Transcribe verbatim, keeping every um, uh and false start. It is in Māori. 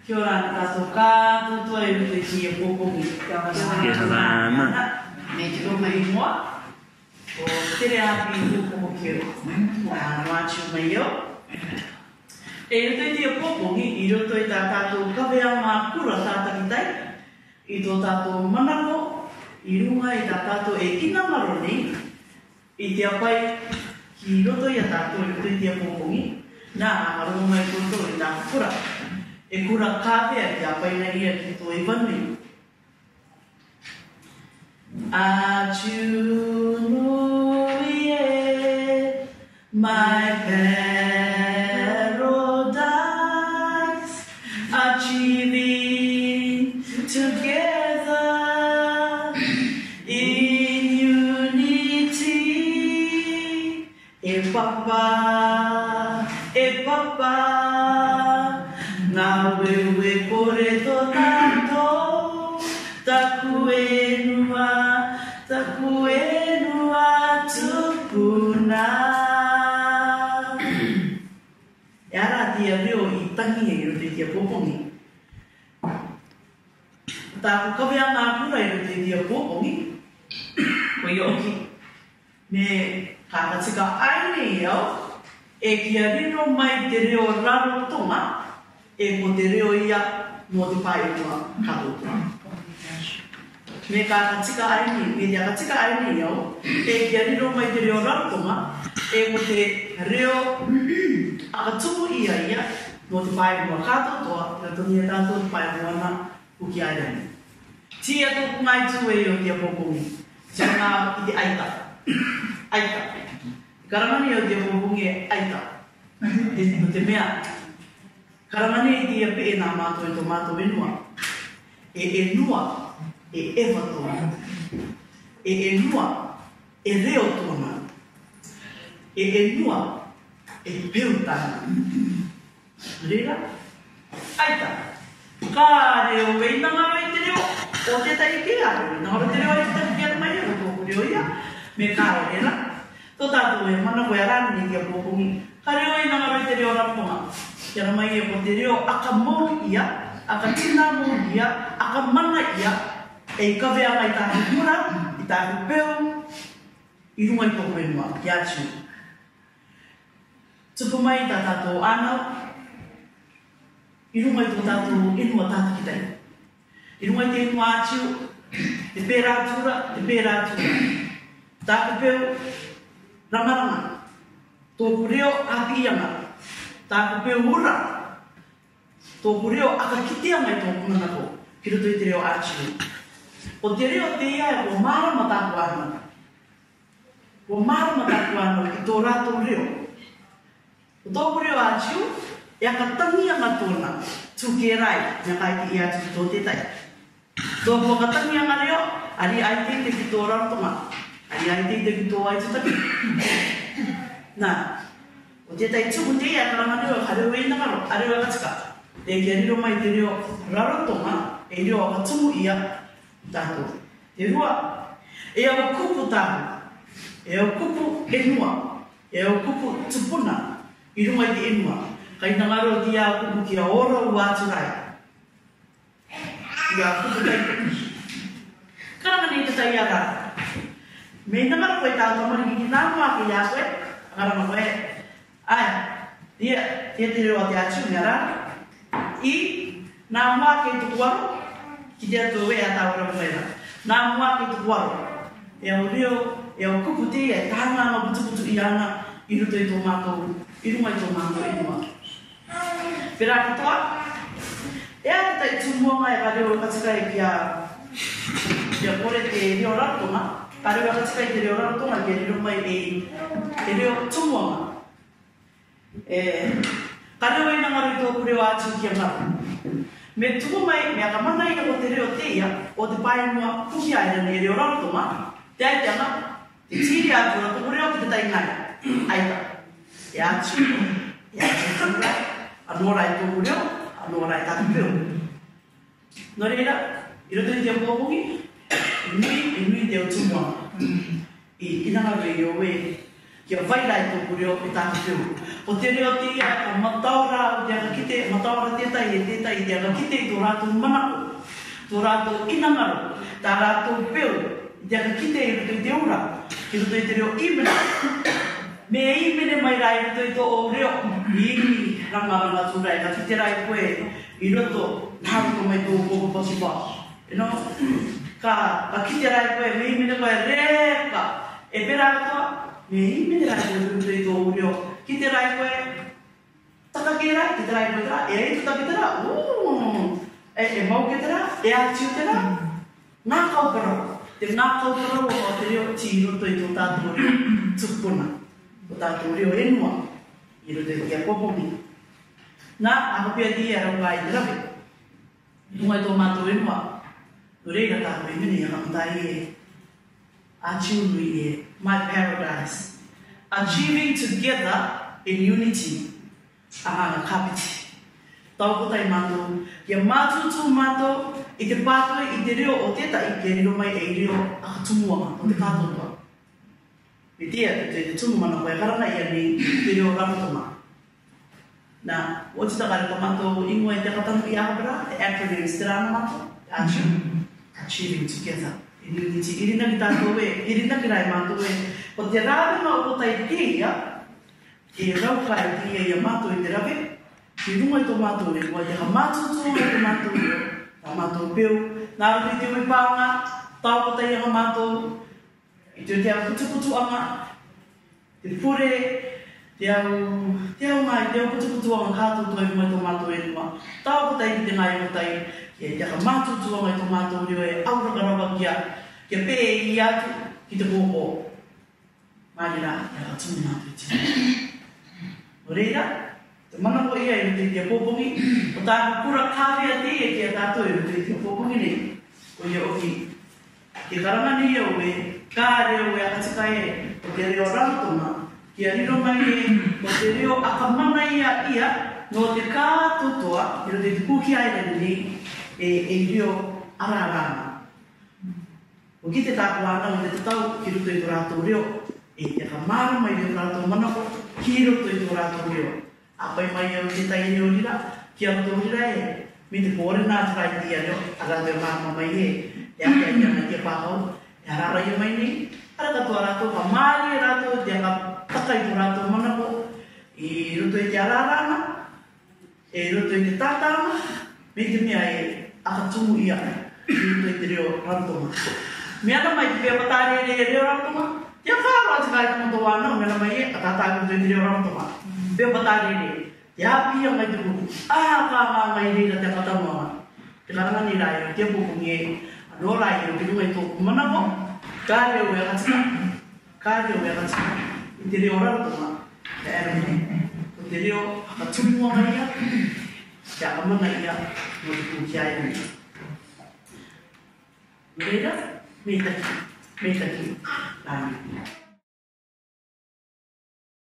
Kia ora tātou kātoa e rutu ki e pōpongi. Kia salama. Me te ronga i mua. O Tereapii Upokokeu. Wātiu mai eo. E rutu i te pōpongi, i roto i tā tātou kawea mā kura tātakitai. I tō tātou manako, i runga i tā tātou e ina maro nei. I te apai ki roto i a tātou i rutu i te pōpongi. Nā, maro mai kōtō i tā kura. E kura kāwea ki a paina ia ki tō i wanu. Atu e my paradise, achieving together in unity. E papa, e papa. Ngā wewe kore tō tātou, taku enua, taku enua tupuna. E ara tia reo i tangi e roto i tia pōpongi. Tāku kawea ngā kura i roto i tia pōpongi, ko i oki. Me kākatika aine i au, e kia rino mai te reo raro tonga, e mo te reo ia mo te paetua katotua. Me ka katika aini, me te katika aini iau, e kia riro mai te reo rarotonga, e mo te reo akatumu ia ia mo te paetua katotua, ka toni e tātou te paetua na uki airani. Tia tōku mai tū e o tia pōpongi, tia ngā i te aita. Aita. Karamani o tia pōpongi e aita. E te mea. Karamani i tia pe e nā mātou e tō mātou enua. E enua, e ewa tōna. E enua, e reo tōna. E enua, e peu tāna. Rira? Aita. Kā reo e inanga mai te reo. O te tai ke a reo. Nā te reo e te kia mai e o tōku reo ia. Me kā rera. Tō tātou e mana koe arani i kia pōpongi. Ka reo e inanga mai te reo raponga. Kia ra mai e ko te reo aka mō ia, aka tina mō ia, aka mana ia, e i kawea mai tāku kura, i tāku peo, i runga i tōku enua, i atu. Tuku mai tā tātou ana, i runga i tō tātou enua tātakitai. I runga i te enua atu, te pērā tura, te pērā tura. Tāku peo, ramarama, tōku reo api ianga. Tāku peo ura, tōku reo akakitea mai tōku manako, ki roto i te reo āchiu. O te reo te ia e o mārama tāku ana. O mārama tāku ana i tō rātou reo. O tōku reo āchiu, e akatangi anga tōna, tūke rai, ngā kai ki i āchiu tō te tai. Tōku akatangi anga reo, ari aite te ki tō rautonga, ari aite te ki tō aitutaki. Nā. O te tai tuku te ia karamani o hareo e nangaro, hareo e katika. Te kia riro mai te reo rarotonga, e reo aka tumu ia tātou. Te rua, e au kupu tāku, e au kupu enua, e au kupu tupuna, i runga i te enua. Kai nangaro ti a kupu kia ora u aturai. Ki a kupu tai kupu. Karamani te tai ara. Me nangaro koe tātou mani ki nāmua ki a koe, karama koe, ai, tia, tia te reo te atu ngara, i nā mua kei tuku aro, ki te atu e a tāwara mwera. Nā mua kei tuku aro, e au reo, e au kupu te e tāna ngā putuputu i ana, i ruto i tō mātou, i runga i tō mātou enua. Pera ki toa, e a te tai tūmuanga e ka reo katika e kia, kia kore te reo rarotonga, ka reo katika i te reo rarotonga, kia reo mai e, te reo tūmuanga. E, ka reo e nangaro i tōku reo ātiu kia ngara. Me tuku mai, me aka mana ina o te reo te ia, o te paenua puki aina e reo rarotonga, te aiteanga, te tiri ātiu a tōku reo ki te tai ngai. Aita, e ātiu, e ātiu tūra, anora i tōku reo, anora i tāku peo. Nō reira, i roto i te pōpongi, i nui, i nui te o tūmua. I inangaro i o e, kia vai lai tōku reo e tāku teo. O te reo te ia, ka mataura o te aka kite, mataura tētai e tētai e te aka kite i tō rātou manako, tō rātou inangaro, tā rātou peo, i te aka kite i ruto i te ura, i ruto i te reo imena. Me e imene mai rai ruto i tō o reo, i imi rangaranga tūrai, ka kite rai koe i roto, nāruko mai tō kōko pasipa. You know? Ka, ka kite rai koe, me imene koe reka, e pera katoa, me imene rai koe ruto i tō o reo, kite rai koe, taka ke rai, kite rai koe tera, e rei tuta ke tera, uuu, e, e mau ke tera, e atiu tera, ngā kauparo, te ngā kauparo o te reo ti roto i tō tātou reo tukuna, o tātou reo enua, i roto i kia popongi. Nā, ahopia ti e rauka i te rawe, nunga i tō mātou enua, no reira tātou i mene i hamatai e, achiunui e, my paradise. Achieving together in unity. Aha, kapiti. Tau kota i mātou. Kia mātou tū mātou i te pātoi i te reo o tētai i te reo mai e reo akatumuanga o te kātotua. Me tia, te te tumu mana koe karana i ani te reo ramatoma. Nā, o te takare ka mātou ingoa i te katanu i ahapera, the acronyms te rāna mātou, achieving together. Unity, irina ki tātou e, irina ki rai mātou e, o te rāwenga o kotai tia, e raukai tia i a mātou i te rawe, ki runga i tō mātou e, kua te ha mātou tō i tō mātou e, tā mātou peo, nā rupi te ui pānga, tau kotai i a mātou, i te te au kutukutu anga, te pure, te au, te au mai, te au kutukutu anga kātou tō i runga i tō mātou e nua, tau kotai ki te ngai o kotai, e te aka mātou tuanga i tō mātou reo e auraka kia, kia pē i atu ki te kōkō. Māri rā, e aka tūmu mātou i tina. O reira, te manako ia i te kia pōpongi, o tāku kura kāwea te e kia tātou i te kia pōpongi nei. O ia oki, ke karangani iau e, kā reo e akatika e, o te reo rautoma, kia riro mai e, o te reo akamana ia ia, no te kātotoa, i ro te puki aina nei, e, e reo ararana. O ki te tāku ana o te tatau ki ruto i tō rātou reo, e te ka māra mai i tō rātou manako ki ruto i tō rātou reo. A pai mai au te tai reo rira, ki au tō rira e, mi te kōre nā te rai tia reo, a rātou e māma mai e, e ake ai ana tia pākau, e harara i mai nei, ara katoa rātou, ka māri e rātou, te aka taka i tō rātou manako, i ruto i te ararana, e ruto i te tātama, me te mea e, aka tumu ia, i ruto i te reo rantoma. Me ana mai te pia patare e reo rantoma, tia whāro ati kai kumoto wānau, me ana mai e, a tātai ruto i te reo rantoma. Pia patare e, te hapia mai te kuku, aha kā ngā mai reira te katamuanga. Te karangani rai o te pukungi e, anō rai o te runga i tōku manako, kā reo e akatika, kā reo e akatika, i te reo rantoma, te erone, o te reo akatumuanga ia, te amana ia, no te kukia e ni. Reira, me taki, me taki, lani.